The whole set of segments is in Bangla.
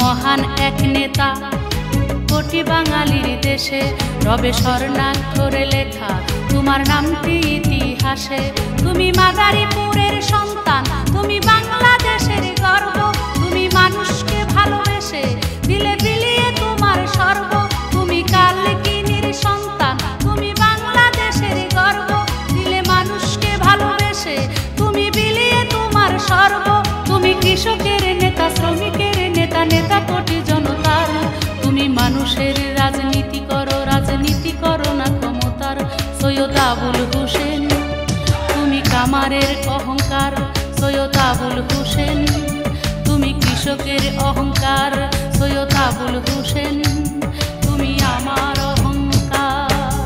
মহান এক নেতা কোটি বাঙালির দেশে রবে স্বর্ণাক্ষরে লেখা তোমার নামটি ইতিহাসে। তুমি মাদারীপুরের সন্তান, তুমি বাংলাদেশের গর্ব, তুমি মানুষকে ভালোবেসে দিলে বিলিয়ে তোমার সর্ব। তুমি কালকিনির সন্তান, তুমি বাংলাদেশের গর্ব, দিলে মানুষকে ভালোবেসে তুমি বিলিয়ে তোমার সর্ব। তুমি কৃষকের নেতা, শ্রমিকের নেতা, নেতা কোটি জনতার। তুমি মানুষের রাজনীতি করো না ক্ষমতার। সৈয়দ আবুল হোসেন তুমি কামারের অহংকার, সৈয়দ আবুল হোসেন তুমি কৃষকের অহংকার, সৈয়দ আবুল হোসেন তুমি আমার অহংকার।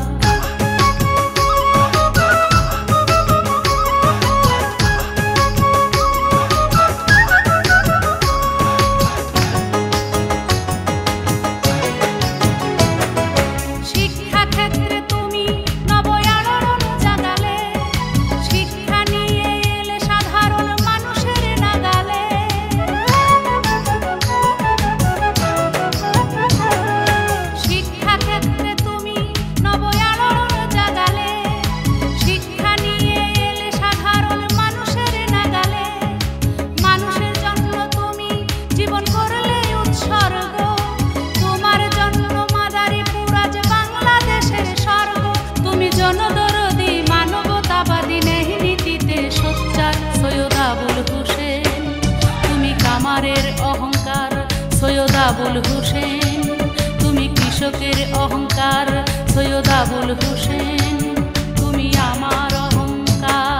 জনদরদি মানবতাবাদী নেই নীতিতে সোচ্চার, সৈয়দ আবুল হোসেন তুমি কামারের অহংকার, সৈয়দ আবুল হোসেন তুমি কৃষকের অহংকার, সৈয়দ আবুল হোসেন তুমি আমার অহংকার।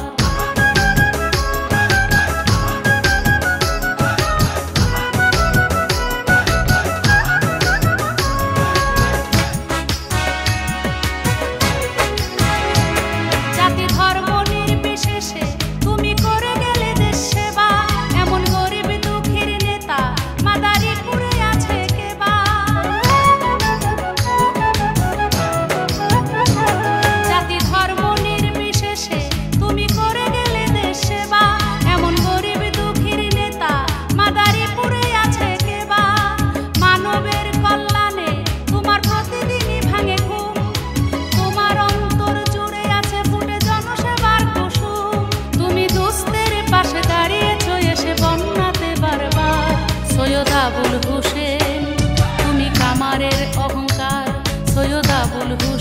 সৈয়দ আবুল হোসেন তুমি কামারের অহংকার, সৈয়দ আবুল হোসেন।